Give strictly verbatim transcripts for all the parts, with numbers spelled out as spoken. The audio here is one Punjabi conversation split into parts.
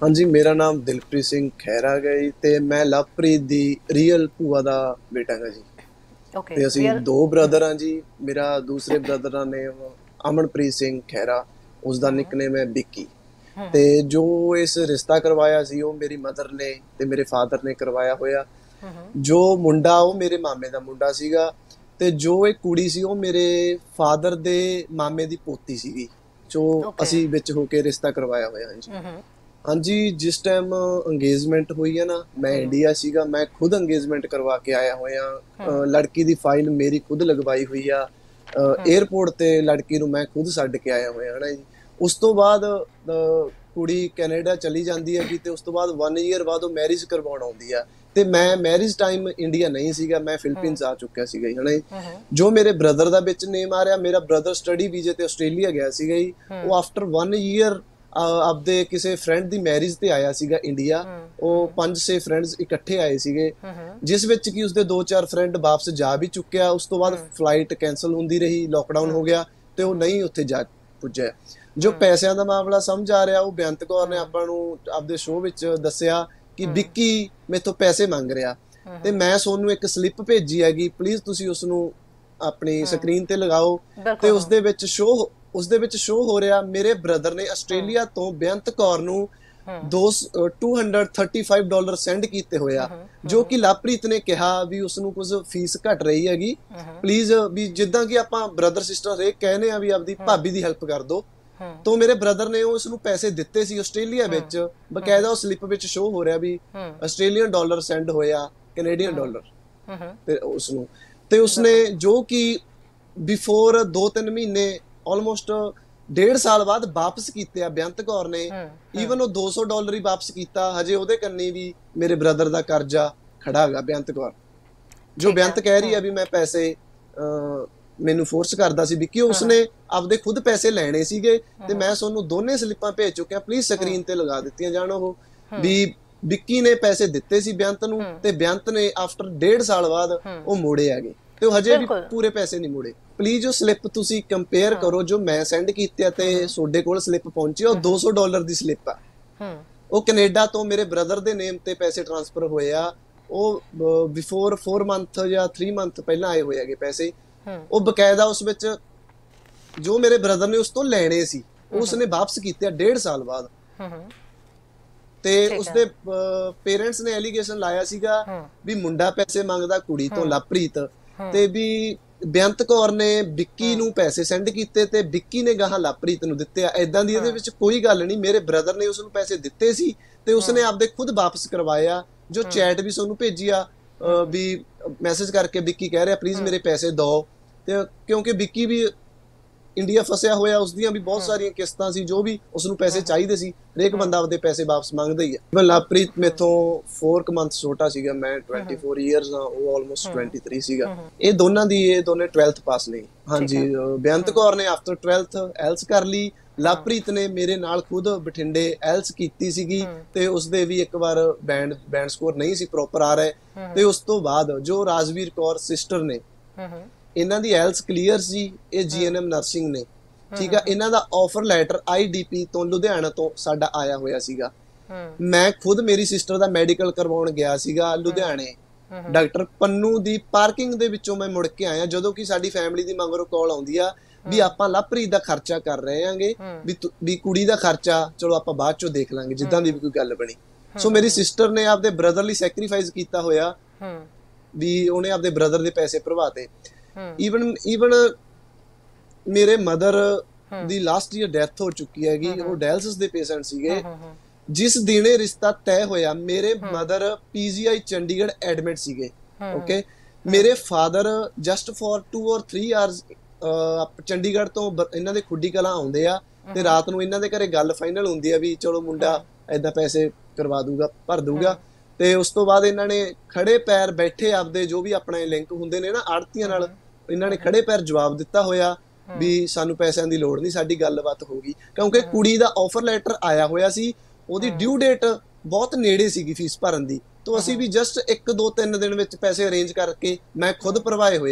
हाँ जी, मेरा नाम दिलप्रीत सिंह खैरा ਗਾ ਜੀ ਤੇ ਮੈਂ ਲਵਪ੍ਰੀਤ ਦੀ ਰੀਅਲ ਭੂਆ ਦਾ ਬੇਟਾ ਗਾ ਜੀ। ਓਕੇ ਤੇ ਅਸੀਂ ਰੀਅਲ। ਦੋ ਹੂੰ ਬ੍ਰਦਰ ਹਾਂ ਜੀ। ਮੇਰਾ ਦੂਸਰੇ ਬ੍ਰਦਰ ਦਾ ਨੇਮ ਅਮਨਪ੍ਰੀਤ ਸਿੰਘ ਖੈਰਾ, ਉਸਦਾ ਹੂੰ ਨਿਕਨੇਮ ਹੈ ਵਿੱਕੀ। ਤੇ ਹੂੰ ਜੋ ਇਸ ਰਿਸ਼ਤਾ ਕਰਵਾਇਆ ਸੀ ਉਹ ਮੇਰੀ ਮਦਰ ਨੇ ਤੇ ਮੇਰੇ ਫਾਦਰ ਨੇ ਕਰਵਾਇਆ ਹੋਇਆ। ਹੂੰ ਜੋ ਮੁੰਡਾ ਉਹ ਮੇਰੇ ਮਾਮੇ ਦਾ ਮੁੰਡਾ ਸੀਗਾ ਤੇ ਜੋ ਇੱਕ ਕੁੜੀ ਸੀ ਉਹ ਮੇਰੇ ਫਾਦਰ ਦੇ ਮਾਮੇ ਦੀ ਪੋਤੀ ਸੀਗੀ, ਜੋ ਓਕੇ। ਅਸੀਂ ਵਿੱਚ ਹੋ ਕੇ ਰਿਸ਼ਤਾ ਕਰਵਾਇਆ ਹੋਇਆ। ਹਾਂਜੀ ਹੂੰ ਹਾਂਜੀ, ਜਿਸ ਟਾਈਮ ਅੰਗੇਜਮੈਂਟ ਹੋਈ ਹੈ ਨਾ, ਮੈਂ ਹੂੰ ਇੰਡੀਆ ਸੀਗਾ। ਮੈਂ ਖੁਦ ਅੰਗੇਜਮੈਂਟ ਕਰਵਾ ਕੇ ਆਇਆ ਹੋਇਆ। ਅ, ਹੂੰ ਲੜਕੀ ਦੀ ਫਾਈਲ ਮੇਰੀ ਖੁਦ ਲਗਵਾਈ ਹੋਈ ਆ। ਹੂੰ ਏਅਰਪੋਰਟ ਤੇ ਲੜਕੀ ਨੂੰ ਮੈਂ ਖੁਦ ਛੱਡ ਕੇ ਆਇਆ ਹੋਇਆ ਹਨਾ ਜੀ। ਉਸ ਤੋਂ ਬਾਅਦ ਅ, ਕੁੜੀ ਕੈਨੇਡਾ ਚਲੀ ਜਾਂਦੀ ਹੈਗੀ ਤੇ ਉਸ ਤੋਂ ਬਾਅਦ ਵਨ ਈਅਰ ਬਾਅਦ ਉਹ ਮੈਰਿਜ ਕਰਵਾਉਣ ਆਉਂਦੀ ਆ। ਤੇ ਮੈਂ ਮੈਰਿਜ ਟਾਈਮ ਇੰਡੀਆ ਨਹੀਂ ਸੀਗਾ, ਮੈਂ ਫਿਲੀਪੀਨਸ ਆ ਚੁੱਕਿਆ ਸੀਗਾ ਜੀ ਹਨਾ ਜੀ। ਹੂੰ ਜੋ ਮੇਰੇ ਬ੍ਰਦਰ ਦਾ ਵਿੱਚ ਨੇਮ ਆ ਰਿਹਾ, ਮੇਰਾ ਬ੍ਰਦਰ ਸਟੱਡੀ ਵੀਜ਼ੇ ਤੇ ਆਸਟ੍ਰੇਲੀਆ ਗਿਆ ਸੀਗਾ ਜੀ। ਉਹ ਆਫਟਰ ਵਨ ਈਅਰ ਆਪਦੇ ਕਿਸੇ ਫਰੈਂਡ ਦੀ ਮੈਰਿਜ ਤੇ ਆਇਆ ਸੀਗਾ ਇੰਡੀਆ। ਉਹ ਪੰਜ ਛੇ ਫਰੈਂਡਸ ਇਕੱਠੇ ਆਏ ਸੀਗੇ, ਜਿਸ ਵਿੱਚ ਕਿ ਉਸਦੇ ਦੋ ਚਾਰ ਫਰੈਂਡ ਵਾਪਸ ਜਾ ਵੀ ਚੁੱਕਿਆ। ਉਸ ਤੋਂ ਬਾਅਦ ਫਲਾਈਟ ਕੈਂਸਲ ਹੁੰਦੀ ਰਹੀ, ਲੋਕਡਾਊਨ ਹੋ ਗਿਆ ਤੇ ਉਹ ਨਹੀਂ ਉੱਥੇ ਜਾ ਪੁੱਜਿਆ। ਜੋ ਪੈਸਿਆਂ ਦਾ ਮਾਮਲਾ ਸਮਝ ਆ ਰਿਹਾ, ਉਹ ਬੇਅੰਤ ਕੌਰ ਨੇ ਆਪਾਂ ਨੂੰ ਆਪਦੇ ਸ਼ੋਅ ਵਿੱਚ ਦੱਸਿਆ ਕਿ ਵਿੱਕੀ ਮੇਥੋਂ ਪੈਸੇ ਮੰਗ ਰਿਹਾ ਤੇ ਮੈਂ ਤੁਹਾਨੂੰ ਇੱਕ ਸਲਿੱਪ ਭੇਜੀ ਹੈਗੀ, ਪਲੀਜ਼ ਤੁਸੀਂ ਉਸ ਨੂੰ ਆਪਣੀ ਸਕਰੀਨ ਤੇ ਲਗਾਓ। ਤੇ ਬਿਲਕੁਲ। ਉਸਦੇ ਵਿੱਚ ਸ਼ੋਅ ਉਸਦੇ ਵਿੱਚ ਸ਼ੋਅ ਹੋ ਰਿਹਾ ਮੇਰੇ ਬ੍ਰਦਰ ਨੇ ਆਸਟ੍ਰੇਲੀਆ ਤੋਂ ਬੇਅੰਤ ਕੌਰ ਨੂੰ ਦੋ two hundred thirty five dollar send ਕੀਤੇ ਹੋਇਆ, ਜੋ ਕਿ ਲਵਪ੍ਰੀਤ ਨੇ ਕਿਹਾ ਵੀ ਉਸ ਨੂੰ ਕੁਝ ਫੀਸ ਘਟ ਰਹੀ ਹੈਗੀ, ਪਲੀਜ਼ ਵੀ ਜਿੱਦਾਂ ਕਿ ਆਪਾਂ ਬ੍ਰਦਰ ਸਿਸਟਰ ਹਰੇਕ ਕਹਿੰਦੇ ਆ ਵੀ ਆਪਦੀ ਭਾਬੀ ਦੀ ਹੈਲਪ ਕਰ ਦੋ। ਤੋਂ ਮੇਰੇ ਬ੍ਰਦਰ ਨੇ ਉਸ ਨੂੰ ਪੈਸੇ ਦਿੱਤੇ ਸੀ ਆਸਟ੍ਰੇਲੀਆ ਵਿੱਚ, ਬਕਾਇਦਾ ਉਹ ਸਲਿੱਪ ਵਿੱਚ ਸ਼ੋਅ ਹੋ ਰਿਹਾ ਵੀ ਆਸਟ੍ਰੇਲੀਅਨ ਡਾਲਰ ਸੈਂਡ ਹੋਇਆ ਕੈਨੇਡੀਅਨ ਡਾਲਰ ਤੇ ਉਸ ਨੂੰ। ਤੇ ਉਸਨੇ ਜੋ ਕਿ ਬਿਫੋਰ ਦੋ ਤਿੰਨ ਮਹੀਨੇ ਆਲਮੋਸਟ ਡੇਢ ਸਾਲ ਬਾਅਦ ਵਾਪਸ ਕੀਤੇ ਆ ਬੇਅੰਤ ਕੌਰ ਨੇ। ਈਵਨ ਉਹ ਦੋ ਸੌ ਡਾਲਰ ਹੀ ਵਾਪਸ ਕੀਤਾ, ਹਜੇ ਉਹਦੇ ਕੰਨੀ ਵੀ ਮੇਰੇ ਬ੍ਰਦਰ ਦਾ ਕਰਜ਼ਾ ਖੜਾ ਹੈਗਾ ਬੇਅੰਤ ਕੌਰ। ਜੋ ਬੇਅੰਤ ਕਹਿ ਰਹੀ ਆ ਵੀ ਮੈਂ ਪੈਸੇ ਮੈਨੂੰ ਫੋਰਸ ਕਰਦਾ ਸੀ ਵਿੱਕੀ, ਉਸਨੇ ਆਪਦੇ ਖੁਦ ਪੈਸੇ ਲੈਣੇ ਸੀਗੇ ਤੇ ਮੈਂ ਤੁਹਾਨੂੰ ਦੋਨੇ ਸਲਿੱਪਾਂ ਭੇਜ ਚੁੱਕਿਆ, ਪਲੀਜ਼ ਸਕਰੀਨ ਤੇ ਲਗਾ ਦਿੱਤੀਆਂ ਜਾਣ। ਉਹ ਵੀ ਵਿੱਕੀ ਨੇ ਪੈਸੇ ਦਿੱਤੇ ਸੀ ਬੇਅੰਤ ਨੂੰ ਤੇ ਬੇਅੰਤ ਨੇ ਆਫਟਰ ਡੇਢ ਸਾਲ ਬਾਅਦ ਉਹ ਮੋੜੇ ਹੈਗੇ ਤੇ ਉਹ ਹਜੇ ਵੀ ਪੂਰੇ ਪੈਸੇ ਨਹੀਂ ਮੋੜੇ। ਪਲੀਜ਼ ਉਹ ਸਲਿੱਪ ਤੁਸੀਂ ਕੰਪੇਅਰ ਕਰੋ, ਜੋ ਮੈਂ ਸੈਂਡ ਕੀਤੇ ਤੇ ਤੁਹਾਡੇ ਕੋਲ ਸਲਿੱਪ ਪਹੁੰਚੀ ਉਹ ਦੋ ਸੌ ਡਾਲਰ ਦੀ ਸਲਿੱਪ ਆ। ਉਹ ਕੈਨੇਡਾ ਤੋਂ ਮੇਰੇ ਬ੍ਰਦਰ ਦੇ ਨੇਮ ਤੇ ਪੈਸੇ ਟ੍ਰਾਂਸਫਰ ਹੋਏ ਆ। ਉਹ ਬਿਫੋਰ ਫੋਰ ਮੰਥ ਜਾਂ ਥ੍ਰੀ ਮੰਥ ਪਹਿਲਾਂ ਆਏ ਹੋਏ ਹੈਗੇ ਪੈਸੇ। ਉਹ ਬਕਾਇਦਾ ਉਸ ਵਿੱਚ ਜੋ ਮੇਰੇ ਬ੍ਰਦਰ ਨੇ ਉਸ ਤੋਂ ਲੈਣੇ ਸੀ ਉਸਨੇ ਵਾਪਸ ਕੀਤੇ ਆ ਡੇਢ ਸਾਲ ਬਾਅਦ। ਤੇ ਉਸਦੇ ਪੇਰੈਂਟਸ ਨੇ ਐਲੀਗੇਸ਼ਨ ਲਾਇਆ ਸੀਗਾ ਵੀ ਮੁੰਡਾ ਪੈਸੇ ਮੰਗਦਾ ਕੁੜੀ ਤੋਂ ਲਵਪ੍ਰੀਤ, ਤੇ ਵੀ ਬੇਅੰਤ ਕੌਰ ਨੇ ਵਿੱਕੀ ਨੂੰ ਪੈਸੇ ਸੈਂਡ ਕੀਤੇ ਤੇ ਵਿੱਕੀ ਨੇ ਗਾਹਾਂ ਲਵਪ੍ਰੀਤ ਨੂੰ ਦਿੱਤੇ ਆ। ਏਦਾਂ ਦੀ ਇਹਦੇ ਵਿੱਚ ਕੋਈ ਗੱਲ ਨਹੀਂ, ਮੇਰੇ ਬ੍ਰਦਰ ਨੇ ਉਸ ਨੂੰ ਪੈਸੇ ਦਿੱਤੇ ਸੀ ਤੇ ਉਸਨੇ ਆਪਦੇ ਖੁਦ ਵਾਪਸ ਕਰਵਾਇਆ। ਜੋ ਚੈਟ ਵੀ ਤੁਹਾਨੂੰ ਭੇਜੀ ਆ ਵੀ ਮੈਸੇਜ ਕਰਕੇ ਵਿੱਕੀ ਕਹਿ ਰਿਹਾ ਪਲੀਜ਼ ਮੇਰੇ ਪੈਸੇ ਦਿਓ, ਤੇ ਕਿਉਂਕਿ ਵਿੱਕੀ ਵੀ ਇੰਡੀਆ ਫਸਿਆ ਹੋਇਆ, ਉਸਦੀਆਂ ਵੀ ਬਹੁਤ ਸਾਰੀਆਂ ਕਿਸ਼ਤਾਂ ਸੀ, ਜੋ ਵੀ ਉਸਨੂੰ ਪੈਸੇ ਚਾਹੀਦੇ ਸੀ। ਹਰੇਕ ਬੰਦਾ ਆਪਦੇ ਪੈਸੇ ਵਾਪਸ ਮੰਗਦਾ ਹੀ ਆ। ਲਵਪ੍ਰੀਤ ਮੇਥੋਂ ਫੋਰ ਕੁ ਮੰਥ ਛੋਟਾ ਸੀਗਾ, ਮੈਂ ਟਵੈਂਟੀ ਫੋਰ ਇਅਰਸ ਆ, ਉਹ ਆਲਮੋਸਟ ਟਵੈਂਟੀ ਥ੍ਰੀ ਸੀਗਾ। ਇਹ ਦੋਨਾਂ ਦੀ ਇਹ ਦੋਨੇ ਟਵੈਲਥ ਪਾਸ ਨੇ। ਹਾਂਜੀ, ਬੇਅੰਤ ਕੌਰ ਨੇ ਆਫਟਰ ਟਵੈਲਥ ਐਲਸ ਕਰ ਲਈ। ਲਵਪ੍ਰੀਤ ਨੇ ਮੇਰੇ ਨਾਲ ਖੁਦ ਬਠਿੰਡੇ ਐਲਸ ਕੀਤੀ ਸੀਗੀ ਤੇ ਉਸਦੇ ਵੀ ਇੱਕ ਵਾਰ ਬੈਂਡ ਬੈਂਡ ਸਕੋਰ ਨਹੀਂ ਸੀ ਪ੍ਰੋਪਰ ਆ ਰਹੇ। ਤੇ ਉਸ ਤੋਂ ਬਾਅਦ ਜੋ ਰਾਜਵੀਰ ਕੌਰ ਸਿਸਟਰ ਨੇ, ਇਹਨਾਂ ਦੀ ਐਲਸ ਕਲੀਅਰ ਸੀ, ਇਹ ਜੀਐਨਐਮ ਨਰਸਿੰਗ ਨੇ, ਠੀਕ ਆ। ਇਹਨਾਂ ਦਾ ਆਫਰ ਲੈਟਰ ਆਈਡੀਪੀ ਤੋਂ ਲੁਧਿਆਣਾ ਤੋਂ ਸਾਡਾ ਆਇਆ ਹੋਇਆ ਸੀਗਾ। ਮੈਂ ਖੁਦ ਮੇਰੀ ਸਿਸਟਰ ਦਾ ਮੈਡੀਕਲ ਕਰਵਾਉਣ ਗਿਆ ਸੀਗਾ ਲੁਧਿਆਣੇ, ਡਾਕਟਰ ਪੰਨੂ ਦੀ ਪਾਰਕਿੰਗ ਦੇ ਵਿੱਚੋਂ ਮੈਂ ਮੁੜ ਕੇ ਆਇਆ ਜਦੋਂ ਕਿ ਸਾਡੀ ਫੈਮਿਲੀ ਦੀ ਮਗਰੋਂ ਕਾਲ ਆਉਂਦੀ ਆ ਵੀ ਆਪਾਂ ਲਵਪ੍ਰੀਤ ਦਾ ਖਰਚਾ ਕਰ ਰਹੇ ਆਂਗੇ, ਵੀ ਵੀ ਕੁੜੀ ਦਾ ਖਰਚਾ ਚਲੋ ਆਪਾਂ ਬਾਅਦ ਚੋਂ ਦੇਖ ਲਾਂਗੇ, ਜਿੱਦਾਂ ਦੀ ਵੀ ਕੋਈ ਗੱਲ ਬਣੀ। ਸੋ ਮੇਰੀ ਸਿਸਟਰ ਨੇ ਆਪਦੇ ਬ੍ਰਦਰ ਲਈ ਸੈਕਰੀਫਾਈਸ ਕੀਤਾ ਹੋਇਆ ਵੀ ਉਹਨੇ ਆਪਦੇ ਬ੍ਰਦਰ ਦੇ ਪੈਸੇ ਭਰਵਾਤੇ। ਈਵਨ ਈਵਨ ਮੇਰੇ ਮਦਰ ਦੀ ਲਾਸਟ ਈਅਰ ਡੈਥ ਹੋ ਚੁੱਕੀ ਹੈਗੀ, ਉਹ ਡਾਇਲਸਿਸ ਦੇ ਪੇਸ਼ੈਂਟ ਸੀਗੇ। ਜਿਸ ਦਿਨ ਇਹ ਰਿਸ਼ਤਾ ਤੈਅ ਹੋਇਆ ਮੇਰੇ ਮਦਰ ਪੀਜੀਆਈ ਚੰਡੀਗੜ੍ਹ ਐਡਮਿਟ ਸੀਗੇ। ਓਕੇ, ਮੇਰੇ father just for two or three hours Chandigarh ਤੋਂ ਇਹਨਾਂ ਦੇ ਖੁੱਡੀ ਕਲਾਂ ਆਉਂਦੇ ਆ ਤੇ ਰਾਤ ਨੂੰ ਇਹਨਾਂ ਦੇ ਘਰੇ ਗੱਲ ਫਾਈਨਲ ਹੁੰਦੀ ਆ ਵੀ ਚਲੋ ਮੁੰਡਾ ਏਦਾਂ ਪੈਸੇ ਕਰਵਾ ਦੂਗਾ, ਭਰ ਦੂਗਾ। ਤੇ ਉਸ ਤੋਂ ਬਾਅਦ ਇਹਨਾਂ ਨੇ ਖੜੇ ਪੈਰ ਬੈਠੇ ਆਪਦੇ ਜੋ ਵੀ ਆਪਣੇ ਲਿੰਕ ਹੁੰਦੇ ਨੇ ਨਾ ਆੜਤੀਆਂ ਨਾਲ, ਇਹਨਾਂ ਨੇ ਖੜੇ ਪੈਰ ਜਵਾਬ ਦਿੱਤਾ ਹੋਇਆ ਵੀ ਸਾਨੂੰ ਪੈਸਿਆਂ ਦੀ ਲੋੜ ਨਹੀਂ, ਸਾਡੀ ਗੱਲਬਾਤ ਹੋ ਗਈ। ਕਿਉਂਕਿ ਕੁੜੀ ਦਾ ਆਫਰ ਲੈਟਰ ਆਇਆ ਹੋਇਆ ਸੀ, ਉਹਦੀ ਡਿਊ ਡੇਟ ਬਹੁਤ ਨੇੜੇ ਸੀਗੀ ਫੀਸ ਭਰਨ ਦੀ। ਤੋਂ ਅਸੀਂ ਵੀ ਜਸਟ ਇੱਕ ਦੋ ਤਿੰਨ ਦਿਨ ਵਿੱਚ ਪੈਸੇ ਅਰੇਂਜ ਕਰਕੇ ਮੈਂ ਖੁਦ ਭਰਵਾਏ ਹੋਇਆ।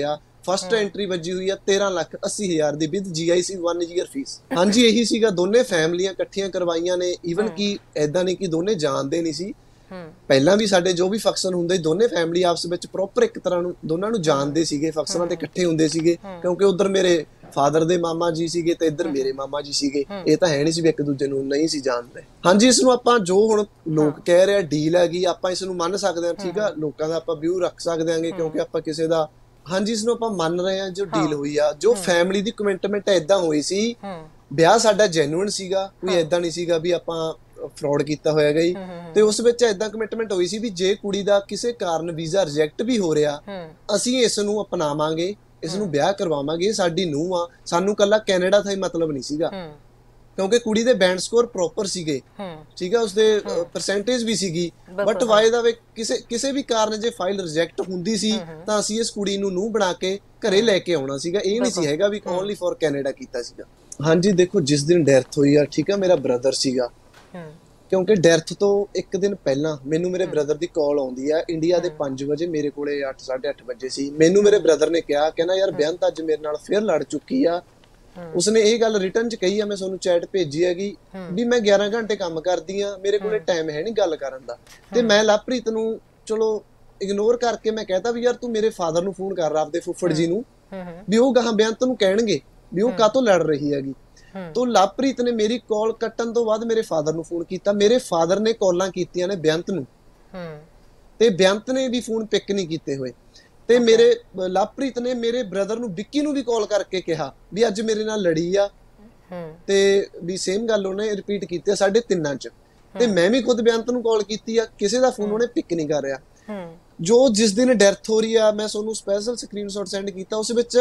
ਫਸਟ ਐਂਟਰੀ ਵੱਜੀ ਹੋਈ ਆ ਤੇਰਾਂ ਲੱਖ ਅੱਸੀ ਹਜ਼ਾਰ ਦੀ with GIC one year fee. ਹਾਂਜੀ ਇਹੀ ਸੀਗਾ, ਦੋਨੇ ਫੈਮਲੀਆਂ ਇਕੱਠੀਆਂ ਕਰਵਾਈਆਂ ਨੇ। ਈਵਨ ਕਿ ਐਦਾਂ ਨਹੀਂ ਕਿ ਦੋਨੇ ਜਾਣਦੇ ਨਹੀਂ ਸੀ, ਪਹਿਲਾਂ ਵੀ ਸਾਡੇ ਜੋ ਵੀ ਫੰਕਸ਼ਨ ਹੁੰਦੇ ਦੋਨੇ ਫੈਮਲੀ ਆਪਸ ਵਿੱਚ ਪ੍ਰੋਪਰ ਇੱਕ ਤਰ੍ਹਾਂ ਨੂੰ ਦੋਨਾਂ ਨੂੰ ਜਾਣਦੇ ਸੀਗੇ, ਫੰਕਸ਼ਨਾਂ ਤੇ ਇਕੱਠੇ ਹੁੰਦੇ ਸੀਗੇ। ਕਿਉਂਕਿ ਉਧਰ ਮੇਰੇ ਫਾਦਰ ਦੇ ਮਾਮਾ ਜੀ ਸੀਗੇ ਤੇ ਇੱਧਰ ਮੇਰੇ ਮਾਮਾ ਜੀ ਸੀਗੇ, ਇਹ ਤਾਂ ਹੈ ਨਹੀਂ ਸੀ ਵੀ ਇੱਕ ਦੂਜੇ ਨੂੰ ਨਹੀਂ ਸੀ ਜਾਣਦੇ। ਹਾਂਜੀ ਇਸ ਨੂੰ ਆਪਾਂ ਜੋ ਹੁਣ ਲੋਕ ਕਹਿ ਰਹੇ ਆ ਡੀਲ ਹੈਗੀ, ਆਪਾਂ ਇਸ ਨੂੰ ਮੰਨ ਸਕਦੇ ਹਾਂ, ਠੀਕ ਆ, ਲੋਕਾਂ ਦਾ ਆਪਾਂ ਵਿਊ ਰੱਖ ਸਕਦੇ ਆਂਗੇ ਕਿਉਂਕਿ ਆਪਾਂ ਕਿਸੇ ਦਾ, ਹਾਂਜੀ ਇਸ ਨੂੰ ਆਪਾਂ ਮੰਨ ਰਹੇ ਹਾਂ ਜੋ ਡੀਲ ਹੋਈ ਆ। ਜੋ ਫੈਮਿਲੀ ਦੀ ਕਮਿਟਮੈਂਟ ਏਦਾਂ ਹੋਈ ਸੀ, ਵਿਆਹ ਸਾਡਾ ਜੈਨੂਇਨ ਸੀਗਾ, ਕੋਈ ਏਦਾਂ ਨਹੀਂ ਸੀਗਾ ਵੀ ਆਪਾਂ ਫਰਾਡ ਕੀਤਾ ਹੋਇਆ ਗਈ। ਤੇ ਉਸ ਵਿੱਚ ਏਦਾਂ ਕਮਿਟਮੈਂਟ ਹੋਈ ਸੀ ਵੀ ਜੇ ਕੁੜੀ ਦਾ ਕਿਸੇ ਕਾਰਨ ਵੀਜ਼ਾ ਰਿਜੈਕਟ ਵੀ ਹੋ ਰਿਹਾ, ਅਸੀਂ ਇਸ ਨੂੰ ਅਪਣਾਵਾਂਗੇ, ਇਸ ਨੂੰ ਵਿਆਹ ਕਰਵਾਵਾਂਗੇ, ਸਾਡੀ ਨੂੰਹ ਆ, ਸਾਨੂੰ ਕੱਲਾ ਕੈਨੇਡਾ ਦਾ ਹੀ ਮਤਲਬ ਨਹੀਂ ਸੀਗਾ। ਕਿਉਂਕਿ ਕੁੜੀ ਦੇ ਬੈਂਡ ਸਕੋਰ ਪ੍ਰੋਪਰ ਸੀਗੇ, ਠੀਕ ਆ, ਉਸਦੇ ਪਰਸੈਂਟੇਜ ਵੀ ਸੀਗੀ। ਬਟ ਵਾਏ ਦਾ ਵੇ ਕਿਸੇ ਕਿਸੇ ਵੀ ਕਾਰਨ ਜੇ ਫਾਈਲ ਰਿਜੈਕਟ ਹੁੰਦੀ ਸੀ ਤਾਂ ਅਸੀਂ ਇਸ ਕੁੜੀ ਨੂੰ ਨੂੰਹ ਬਣਾ ਕੇ ਘਰੇ ਲੈ ਕੇ ਆਉਣਾ ਸੀਗਾ, ਇਹ ਨਹੀਂ ਸੀ ਹੈਗਾ ਵੀ ਓਨਲੀ ਫॉर ਕੈਨੇਡਾ ਕੀਤਾ ਸੀਗਾ। ਹਾਂਜੀ ਦੇਖੋ ਜਿਸ ਦਿਨ ਡੈਥ ਹੋਈ ਆ, ਠੀਕ ਆ, ਮੇਰਾ ਬ੍ਰਦਰ ਸੀਗਾ। ਕਿਉਂਕਿ ਡੈਥ ਤੋਂ ਇੱਕ ਦਿਨ ਪਹਿਲਾਂ ਮੈਨੂੰ ਮੇਰੇ ਬ੍ਰਦਰ ਦੀ ਕਾਲ ਆਉਂਦੀ ਆ ਇੰਡੀਆ ਦੇ ਪੰਜ ਵਜੇ, ਮੇਰੇ ਕੋਲੇ ਅੱਠ ਸਾਢੇ ਅੱਠ ਵਜੇ ਸੀ। ਮੈਨੂੰ ਮੇਰੇ ਬ੍ਰਦਰ ਨੇ ਕਿਹਾ, ਕਹਿੰਦਾ ਯਾਰ ਬੇਅੰਤ ਅੱਜ ਮੇਰੇ ਨਾਲ ਫਿਰ ਲੜ ਚੁੱਕੀ ਆ। ਉਸਨੇ ਇਹ ਗੱਲ ਰਿਟਰਨ ਚ ਕਹੀ ਆ, ਮੈਂ ਤੁਹਾਨੂੰ ਚੈਟ ਭੇਜੀ ਹੈਗੀ ਵੀ ਮੈਂ ਗਿਆਰਾਂ ਘੰਟੇ ਕੰਮ ਕਰਦੀ ਆ, ਮੇਰੇ ਕੋਲੇ ਟਾਈਮ ਹੈ ਨਹੀਂ ਗੱਲ ਕਰਨ ਦਾ। ਤੇ ਮੈਂ ਲਵਪ੍ਰੀਤ ਨੂੰ ਚਲੋ ਇਗਨੋਰ ਕਰਕੇ ਮੈਂ ਕਹਤਾ ਵੀ ਯਾਰ ਤੂੰ ਮੇਰੇ ਫਾਦਰ ਨੂੰ ਫੋਨ ਕਰ ਆਪਦੇ ਫੁੱਫੜ ਜੀ ਨੂੰ, ਵੀ ਉਹ ਗਾਹਾਂ ਬੇਅੰਤ ਨੂੰ ਕਹਿਣਗੇ ਵੀ ਉਹ ਕਾਹਤੋਂ ਲੜ ਰਹੀ ਹੈਗੀ। ਤੋ ਲਵਪ੍ਰੀਤ ਨੇ ਮੇਰੀ ਕਾਲ ਕੱਟਣ ਤੋਂ ਬਾਅਦ ਮੇਰੇ ਫਾਦਰ ਨੂੰ ਫੋਨ ਕੀਤਾ, ਮੇਰੇ ਫਾਦਰ ਨੇ ਕਾਲਾਂ ਕੀਤੀਆਂ ਨੇ ਬੇਅੰਤ ਨੂੰ, ਤੇ ਬੇਅੰਤ ਨੇ ਵੀ ਫੋਨ ਪਿਕ ਨਹੀਂ ਕੀਤੇ ਹੋਏ। ਤੇ ਮੇਰੇ ਲਵਪ੍ਰੀਤ ਨੇ ਮੇਰੇ ਬ੍ਰਦਰ ਨੂੰ ਵਿੱਕੀ ਨੂੰ ਵੀ ਕਾਲ ਕਰਕੇ ਕਿਹਾ ਵੀ ਅੱਜ ਮੇਰੇ ਨਾਲ ਲੜੀ ਆ, ਤੇ ਵੀ ਸੇਮ ਗੱਲ ਉਹਨੇ ਰਿਪੀਟ ਕੀਤੀ ਆ ਸਾਡੇ ਤਿੰਨਾਂ ਚ। ਤੇ ਮੈਂ ਵੀ ਖੁਦ ਬੇਅੰਤ ਨੂੰ ਕਾਲ ਕੀਤੀ ਆ, ਕਿਸੇ ਦਾ ਫੋਨ ਉਹਨੇ ਪਿਕ ਨਹੀਂ ਕਰ ਰਿਹਾ। ਜੋ ਜਿਸ ਦਿਨ ਡੈਥ ਹੋ ਰਹੀ ਆ ਮੈਂ ਤੁਹਾਨੂੰ ਸਪੈਸ਼ਲ ਸਕਰੀਨਸ਼ਾਟ ਸੈਂਡ ਕੀਤਾ, ਉਸ ਵਿੱਚ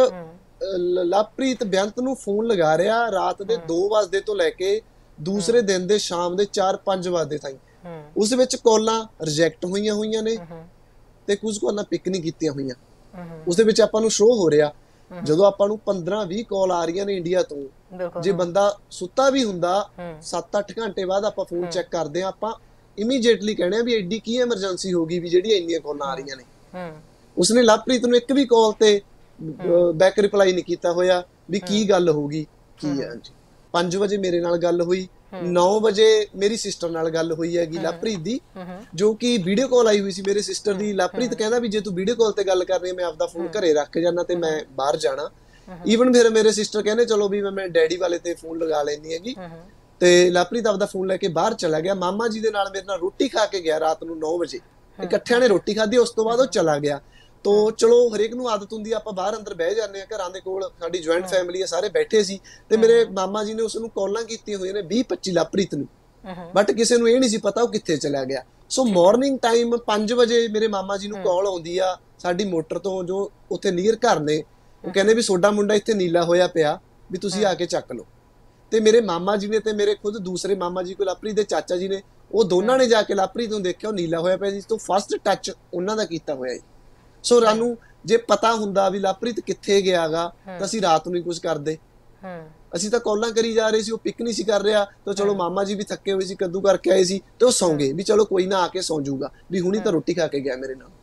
ਲਵਪ੍ਰੀਤ ਬੇਅੰਤ ਨੂੰ ਫੋਨ ਲਗਾ ਰਿਹਾ ਰਾਤ ਦੇ ਦੋ ਵਜੇ ਤੋਂ ਲੈ ਕੇ ਦੂਸਰੇ ਦਿਨ ਦੇ ਸ਼ਾਮ ਦੇ ਚਾਰ ਪੰਜ ਵਜੇ ਤਾਈਂ। ਉਸ ਵਿੱਚ ਕਾਲਾਂ ਰਿਜੈਕਟ ਹੋਈਆਂ ਹੋਈਆਂ ਨੇ ਤੇ ਕੁਝ ਕਾਲਾਂ ਪਿਕ ਨਹੀਂ ਕੀਤੀਆਂ ਹੋਈਆਂ। ਉਸ ਦੇ ਵਿੱਚ ਆਪਾਂ ਨੂੰ ਸ਼ੋ ਹੋ ਰਿਹਾ ਜਦੋਂ ਆਪਾਂ ਨੂੰ ਪੰਦਰਾਂ ਵੀਹ ਕਾਲ ਆ ਰਹੀਆਂ ਨੇ ਇੰਡੀਆ ਤੋਂ, ਜੇ ਬੰਦਾ ਸੁੱਤਾ ਵੀ ਹੁੰਦਾ ਸੱਤ ਅੱਠ ਘੰਟੇ ਬਾਅਦ ਆਪਾਂ ਫੋਨ ਚੈੱਕ ਕਰਦੇ ਆ, ਆਪਾਂ ਇਮੀਡੀਏਟਲੀ ਕਹਿੰਦੇ ਆ ਵੀ ਐਡੀ ਕੀ ਐਮਰਜੈਂਸੀ ਹੋ ਗਈ ਵੀ ਜਿਹੜੀਆਂ ਇੰਨੀਆਂ ਕਾਲਾਂ ਆ ਰਹੀਆਂ ਨੇ। ਉਸਨੇ ਲਵਪ੍ਰੀਤ ਨੂੰ ਇੱਕ ਵੀ ਕਾਲ ਤੇ ਬੈਕ ਰਿਪਲਾਈ ਨਹੀਂ ਕੀਤਾ ਹੋਇਆ ਵੀ ਕੀ ਗੱਲ ਹੋਊਗੀ ਕੀ ਹੈ। ਹਾਂਜੀ ਪੰਜ ਵਜੇ ਮੇਰੇ ਨਾਲ ਗੱਲ ਹੋਈ, ਨੌ ਵਜੇ ਮੇਰੀ ਸਿਸਟਰ ਨਾਲ ਗੱਲ ਹੋਈ ਹੈਗੀ ਲਵਪ੍ਰੀਤ ਦੀ, ਜੋ ਕਿ ਵੀਡੀਓ ਕਾਲ ਆਈ ਹੋਈ ਸੀ ਮੇਰੇ ਸਿਸਟਰ ਦੀ। ਲਵਪ੍ਰੀਤ ਕਹਿੰਦਾ ਵੀ ਜੇ ਤੂੰ ਵੀਡੀਓ ਕਾਲ ਤੇ ਗੱਲ ਕਰਨੀ ਹੈ ਮੈਂ ਆਪਦਾ ਫੋਨ ਘਰੇ ਰੱਖ ਕੇ ਜਾਣਾ ਤੇ ਮੈਂ ਬਾਹਰ ਜਾਣਾ। ਈਵਨ ਫਿਰ ਮੇਰੇ ਸਿਸਟਰ ਕਹਿੰਦੇ ਚਲੋ ਵੀ ਮੈਂ ਡੈਡੀ ਵਾਲੇ ਤੇ ਫੋਨ ਲਗਾ ਲੈਂਦੀ ਹੈਗੀ, ਤੇ ਲਵਪ੍ਰੀਤ ਆਪਦਾ ਫੋਨ ਲੈ ਕੇ ਬਾਹਰ ਚਲਾ ਗਿਆ। ਮਾਮਾ ਜੀ ਦੇ ਨਾਲ ਮੇਰੇ ਨਾਲ ਰੋਟੀ ਖਾ ਕੇ ਗਿਆ ਰਾਤ ਨੂੰ ਨੌ ਵਜੇ, ਇਕੱਠਿਆਂ ਨੇ ਰੋਟੀ ਖਾਧੀ, ਉਸ ਤੋਂ ਬਾਅਦ ਉਹ ਚਲਾ ਗਿਆ। ਤੋ ਚਲੋ ਹਰੇਕ ਨੂੰ ਆਦਤ ਹੁੰਦੀ ਆ ਆਪਾਂ ਬਾਹਰ ਅੰਦਰ ਬਹਿ ਜਾਂਦੇ ਆ ਘਰਾਂ ਦੇ ਕੋਲ, ਸਾਡੀ ਜੁਆਇੰਟ ਫੈਮਿਲੀ ਆ, ਸਾਰੇ ਬੈਠੇ ਸੀ ਤੇ ਮੇਰੇ ਮਾਮਾ ਜੀ ਨੇ ਉਸ ਨੂੰ ਕਾਲਾਂ ਕੀਤੀਆਂ ਹੋਈਆਂ ਨੇ ਵੀਹ ਪੱਚੀ ਲਵਪ੍ਰੀਤ ਨੂੰ, ਬਟ ਕਿਸੇ ਨੂੰ ਇਹ ਨਹੀਂ ਸੀ ਪਤਾ ਉਹ ਕਿੱਥੇ ਚਲਾ ਗਿਆ। ਸੋ ਮਾਰਨਿੰਗ ਟਾਈਮ ਪੰਜ ਵਜੇ ਮੇਰੇ ਮਾਮਾ ਜੀ ਨੂੰ ਕਾਲ ਆਉਂਦੀ ਆ ਸਾਡੀ ਮੋਟਰ ਤੋਂ, ਜੋ ਉੱਥੇ ਨੀਅਰ ਘਰ ਨੇ, ਉਹ ਕਹਿੰਦੇ ਵੀ ਤੁਹਾਡਾ ਮੁੰਡਾ ਇੱਥੇ ਨੀਲਾ ਹੋਇਆ ਪਿਆ ਵੀ ਤੁਸੀਂ ਆ ਕੇ ਚੱਕ ਲਓ। ਤੇ ਮੇਰੇ ਮਾਮਾ ਜੀ ਨੇ ਤੇ ਮੇਰੇ ਖੁਦ ਦੂਸਰੇ ਮਾਮਾ ਜੀ ਕੋਲ ਲਵਪ੍ਰੀਤ ਦੇ ਚਾਚਾ ਜੀ ਨੇ, ਉਹ ਦੋਨਾਂ ਨੇ ਜਾ ਕੇ ਲਵਪ੍ਰੀਤ ਨੂੰ ਦੇਖਿਆ ਉਹ ਨੀਲਾ ਹੋਇਆ ਪਿਆ ਜੀ, ਤੋਂ ਫਸਟ ਟੱਚ ਉਹਨਾਂ ਦਾ ਕੀਤਾ ਹੋਇਆ ਜੀ। ਸੋ ਸਾਨੂੰ ਜੇ ਪਤਾ ਹੁੰਦਾ ਵੀ ਲਵਪ੍ਰੀਤ ਕਿੱਥੇ ਗਿਆਗਾ ਤਾਂ ਅਸੀਂ ਰਾਤ ਨੂੰ ਹੀ ਕੁਝ ਕਰਦੇ। ਅਸੀਂ ਤਾਂ ਕਾਲਾਂ ਕਰੀ ਜਾ ਰਹੇ ਸੀ, ਉਹ ਪਿਕ ਨਹੀਂ ਸੀ ਕਰ ਰਿਹਾ। ਤਾਂ ਚਲੋ ਮਾਮਾ ਜੀ ਵੀ ਥੱਕੇ ਹੋਏ ਸੀ, ਕੱਦੂ ਕਰਕੇ ਆਏ ਸੀ ਤੇ ਉਹ ਸੌਂ ਗਏ ਵੀ ਚਲੋ ਕੋਈ ਨਾ ਆ ਕੇ ਸੌਂ ਜਾਊਗਾ ਵੀ ਹੁਣੀ ਤਾਂ ਰੋਟੀ ਖਾ ਕੇ ਗਿਆ ਮੇਰੇ ਨਾਲ।